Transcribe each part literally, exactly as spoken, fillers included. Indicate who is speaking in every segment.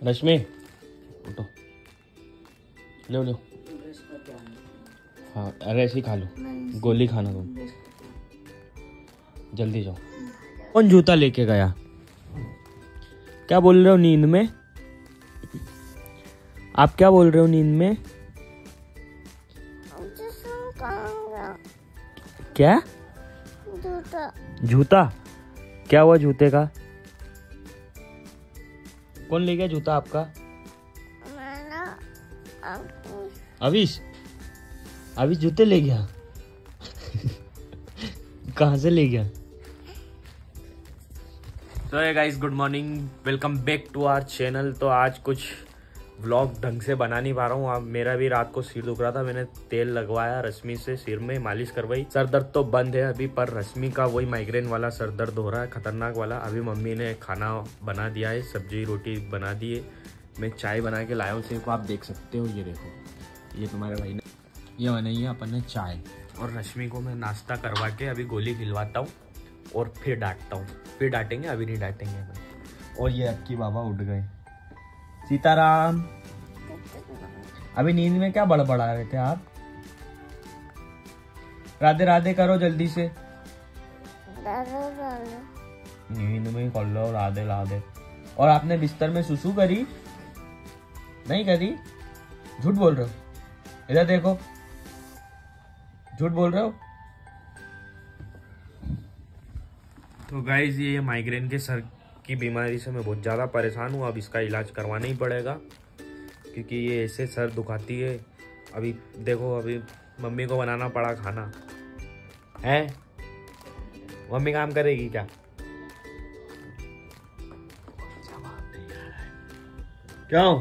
Speaker 1: रश्मि उठो, लो लो। हाँ अरे ऐसे ही खा लो, गोली खाना तुम, जल्दी जाओ। कौन जूता लेके गया? क्या बोल रहे हो नींद में? आप क्या बोल रहे हो नींद में? क्या? जूता। जूता? क्या हुआ जूते का? कौन ले गया जूता आपका? अविश। अविश जूते ले गया? कहाँ से ले गया? तो hey guys, good morning, welcome back to our channel. तो आज कुछ व्लॉग ढंग से बना नहीं पा रहा हूँ। अब मेरा भी रात को सिर दुख रहा था, मैंने तेल लगवाया रश्मि से, सिर में मालिश करवाई। सर दर्द तो बंद है अभी, पर रश्मि का वही माइग्रेन वाला सर दर्द हो रहा है, खतरनाक वाला। अभी मम्मी ने खाना बना दिया है, सब्जी रोटी बना दी है, मैं चाय बना के लाया हूँ। सिर्फ आप देख सकते हो, ये देखो, ये तुम्हारे भाई ने ये बनाई है अपन ने चाय। और रश्मि को मैं नाश्ता करवा के अभी गोली खिलवाता हूँ और फिर डांटता हूँ। फिर डांटेंगे, अभी नहीं डांटेंगे अपन। और ये अक्की बाबा उठ गए। सीताराम, अभी नींद में क्या बड़बड़ा रहे थे आप? राधे राधे करो जल्दी से। नींद में कर लो राधे राधे। और आपने बिस्तर में सुसु करी? नहीं करी? झूठ बोल रहे हो, इधर देखो, झूठ बोल रहे हो। तो गाइज, ये माइग्रेन के सर की बीमारी से मैं बहुत ज़्यादा परेशान हूँ। अब इसका इलाज करवाना ही पड़ेगा, क्योंकि ये ऐसे सर दुखाती है। अभी देखो, अभी मम्मी को बनाना पड़ा खाना है। मम्मी काम करेगी क्या? क्यों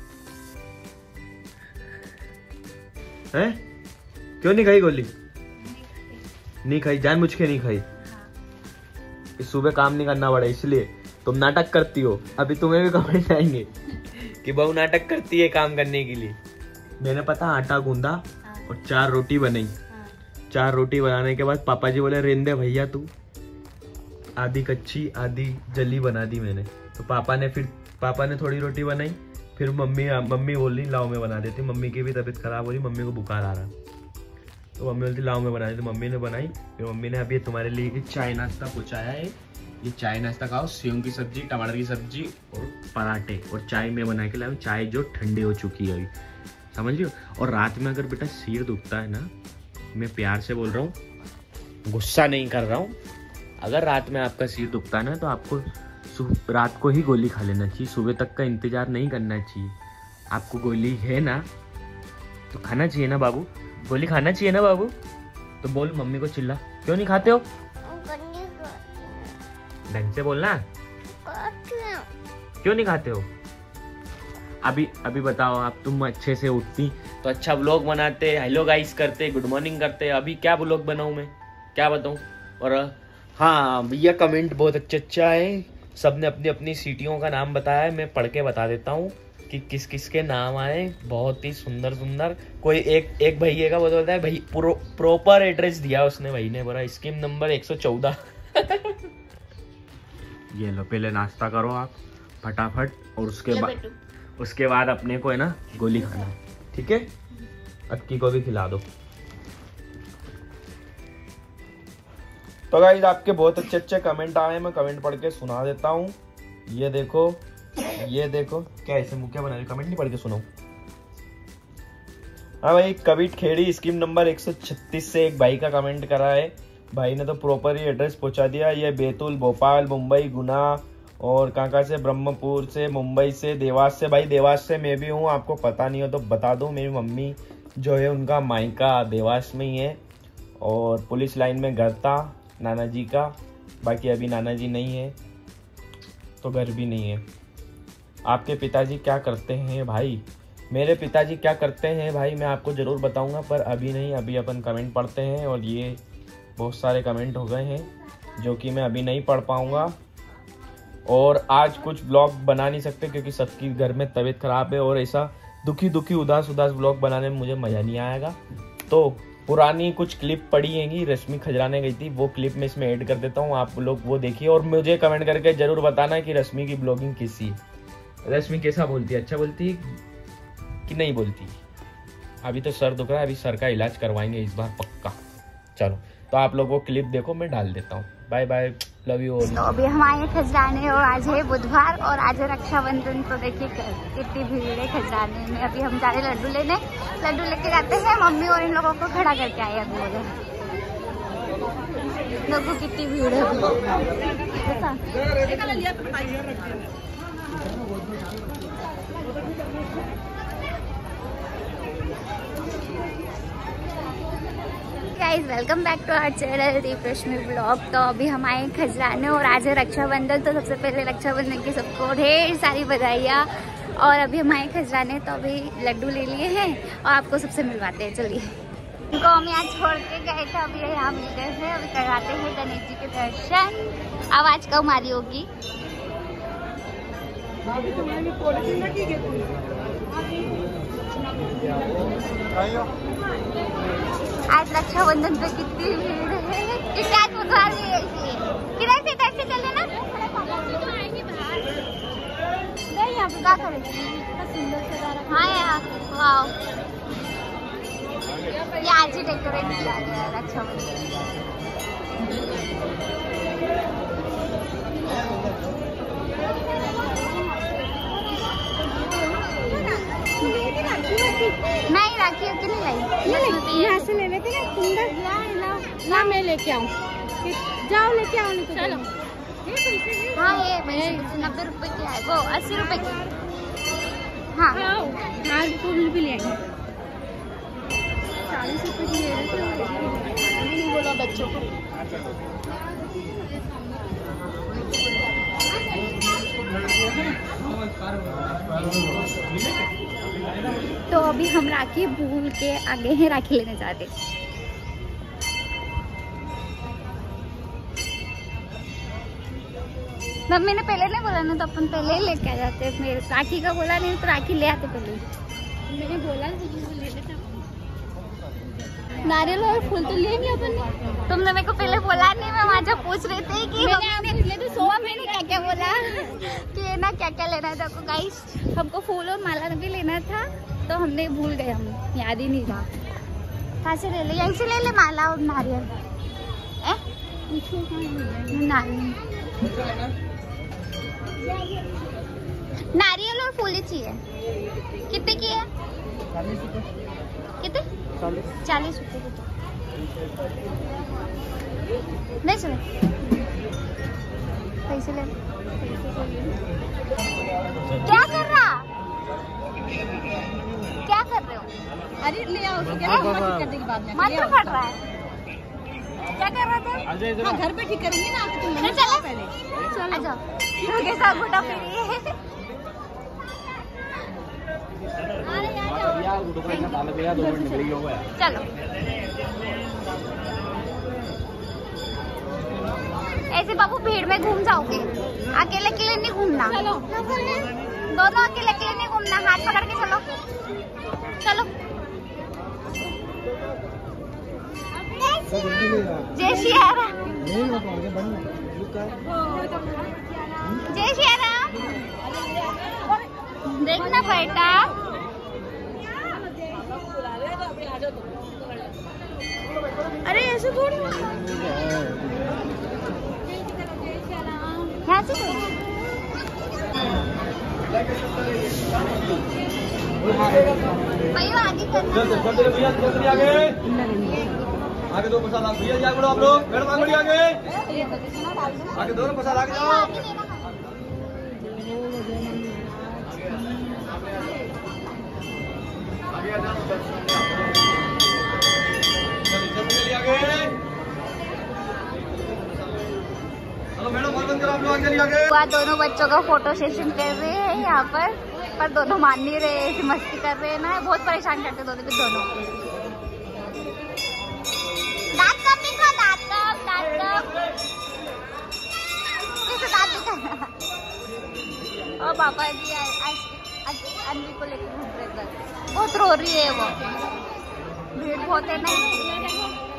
Speaker 1: है? क्यों नहीं खाई गोली? नहीं खाई, जानबूझ के नहीं खाई। इस सुबह काम नहीं करना पड़ा इसलिए तुम नाटक करती हो। अभी तुम्हें भी कमेंट आएंगे कि बहू नाटक करती है काम करने के लिए। मैंने पता आटा गूंदा और चार रोटी बनाई। चार रोटी बनाने के बाद पापा जी बोले रेंदे भैया तू, आधी कच्ची आधी जली बना दी मैंने। तो पापा ने फिर पापा ने थोड़ी रोटी बनाई, फिर मम्मी मम्मी बोली लाओ मैं बना देती। मम्मी की भी तबीयत खराब हो रही, मम्मी को बुखार आ रहा, तो मम्मी बोलती लाओ मैं बना देती। मम्मी ने बनाई, फिर मम्मी ने अभी तुम्हारे लिए चाय नाश्ता पहुँचाया है। ये चाय नाश्ता खाओ, सेव की सब्जी, टमाटर की सब्जी और पराठे, और चाय में बना के लाऊं, चाय जो ठंडी हो चुकी है अभी, समझ लियो। और रात में अगर बेटा सिर दुखता है ना, मैं प्यार से बोल रहा हूँ, गुस्सा नहीं कर रहा हूँ, अगर रात में आपका सिर दुखता है ना, तो आपको रात को ही गोली खा लेना चाहिए, सुबह तक का इंतजार नहीं करना चाहिए। आपको गोली है ना तो खाना चाहिए ना बाबू, गोली खाना चाहिए ना बाबू। तो बोल मम्मी को, चिल्ला, क्यों नहीं खाते हो? ढंग से बोलना, क्यों नहीं खाते हो? अभी अभी बताओ, आप तुम अच्छे से उठती तो अच्छा व्लॉग बनाते, हेलो गाइस करते, गुड मॉर्निंग करते। अभी क्या व्लॉग बनाऊं मैं, क्या बताऊं? और हाँ भैया, कमेंट बहुत अच्छा अच्छा है, सबने अपनी अपनी सिटियों का नाम बताया है। मैं पढ़ के बता देता हूँ कि किस किस के नाम आए, बहुत ही सुंदर सुंदर। कोई एक एक भैया का बोलता है, भाई प्रो, प्रॉपर एड्रेस दिया उसने, भाई ने बोला स्कीम नंबर एक सौ चौदह। ये लो, पहले नाश्ता करो आप फटाफट, और उसके बाद उसके बाद अपने को है ना गोली खाना, ठीक है? अक्की को भी खिला दो। तो गाइस, आपके बहुत अच्छे अच्छे कमेंट आए हैं, मैं कमेंट पढ़ के सुना देता हूँ। ये देखो, ये देखो, क्या ऐसे मुँह क्या बना रहे, कमेंट नहीं पढ़ के सुनो। हाँ भाई, कविट खेड़ी स्कीम नंबर एक सौ छत्तीस से एक भाई का कमेंट करा है। भाई ने तो प्रॉपर ही एड्रेस पहुंचा दिया। ये बैतूल, भोपाल, मुंबई, गुना, और कहाँ से, ब्रह्मपुर से, मुंबई से, देवास से। भाई देवास से मैं भी हूँ, आपको पता नहीं हो तो बता दूँ, मेरी मम्मी जो है उनका मायका देवास में ही है, और पुलिस लाइन में घर था नाना जी का। बाकी अभी नाना जी नहीं है तो घर भी नहीं है। आपके पिताजी क्या करते हैं भाई? मेरे पिताजी क्या करते हैं भाई, मैं आपको ज़रूर बताऊंगा, पर अभी नहीं। अभी अपन कमेंट पढ़ते हैं, और ये बहुत सारे कमेंट हो गए हैं जो कि मैं अभी नहीं पढ़ पाऊंगा। और आज कुछ ब्लॉग बना नहीं सकते क्योंकि सबकी घर में तबीयत खराब है, और ऐसा दुखी दुखी उदास उदास ब्लॉग बनाने में मुझे मज़ा नहीं आएगा। तो पुरानी कुछ क्लिप पड़ी हैंगी, रश्मि खजराने गई थी, वो क्लिप में इसमें ऐड कर देता हूँ, आप लोग वो देखिए। और मुझे कमेंट करके ज़रूर बताना कि रश्मि की ब्लॉगिंग कैसी है, रश्मि कैसा बोलती है, अच्छा बोलती है कि नहीं बोलती? अभी तो सर दुख रहा है, अभी सर का इलाज करवाएंगे इस बार पक्का। चलो तो आप लोगों को क्लिप देखो, मैं डाल देता हूँ। Bye bye, love you.
Speaker 2: तो अभी हम आए खजराने और आज है बुधवार और आज है रक्षाबंधन। तो देखिए कितनी भीड़ है खजराने में। अभी हम जा रहे लड्डू लेने, लड्डू लेके जाते हैं। मम्मी और इन लोगों को खड़ा करके आए अभी उधर। लोगों कितनी भीड़ है guys, welcome back to our channel Deep Rashmi blog. तो अभी हम आए खजराने और आज है रक्षाबंधन। तो सबसे पहले रक्षाबंधन की सबको ढेर सारी बधाइयाँ। और अभी हम आए खजराने तो अभी लड्डू ले लिए हैं और आपको सबसे मिलवाते हैं। चलिए, उनको हम यहाँ छोड़ के गए थे, अभी यहाँ मिल गए हैं। अभी करवाते हैं गणेश जी के दर्शन। आवाज कम आ रही होगी। आज रक्षाबंधन पे कितनी भीड़ है, क्योंकि आज बुधवार है इसलिए। किधर से कैसे चले ना नहीं, यहाँ पे क्या करेंगे। हाँ यार, वाह, ये आज ही डेकोरेट किया गया है रक्षाबंधन। नहीं राखी कि नहीं लाई, यहाँ से ले लेते ना सुंदर। ना मैं लेके आऊँ, जाओ लेके आओ। नहीं तो चलो। हाँ ये नब्बे रुपए की है, वो अस्सी रुपए की। हाँ हाँ फूल भी ले आएंगे। चालीस रुपए की ले रहे, बोला बच्चों को। तो अभी हम राखी भूल के आगे हैं, राखी लेने जाते। मम्मी ने पहले नहीं बोला ना, तो अपन पहले ही लेके आ जाते। मेरे राखी का बोला नहीं तो राखी ले आते पहले। मैंने बोला ले लेते। नारियल और फूल तो लेंगे अपन। तुमने मेरे को पहले बोला नहीं, मैं वहाँ जब पूछ रही थी कि मैंने क्या क्या बोला कि ना क्या क्या लेना था। तो गाइस हमको फूल और माला भी लेना था, तो हमने भूल गए, हम याद ही नहीं था। कहाँ से ले ले? यहीं से ले ले माला और नारियल। ए? नारियल नारियल और फूल ही चाहिए। कितने की है? कितने? चालीस रुपए की। तो नहीं सुने पैसे ले। क्या कर रहा क्या कर रहे हो? अरे ले आओ, मंत्र पढ़ रहा है। क्या कर रहा था? हाँ, घर पे ठीक करूंगी ना। तुम चलो पहले, चलो चलो साथ घुटा फिरिए। चलो ऐसे बाबू भीड़ में घूम जाओगे, अकेले अकेले नहीं घूमना। चलो दोनों अकेले अकेले नहीं घूमना, हाथ पकड़ के चलो। चलो जय श्री राम, जय श्री राम। देखना बेटा, अरे ऐसे बोल यहाँ से भैया आगे करना।
Speaker 1: आगे दो प्रसाद भैया जी, आगे आप लोग मैडम आगे आगे आगे दो प्रसाद आगे जाओ। हेलो मैडम, बंद करो आप लोग, आगे आगे।
Speaker 2: दोनों बच्चों का फोटो सेशन कर रहे हैं यहाँ पर, पर दोनों मान नहीं रहे, ऐसी मस्ती कर रहे हैं ना, बहुत परेशान करते दोनों के दोनों। दांत कब दिखा, दांत कब, दांत कब, कैसे दांत दिखा। और पापा जी अन्वी को लेकर घूम रहे, बहुत रो रही है वो, भीड़ बहुत है ना।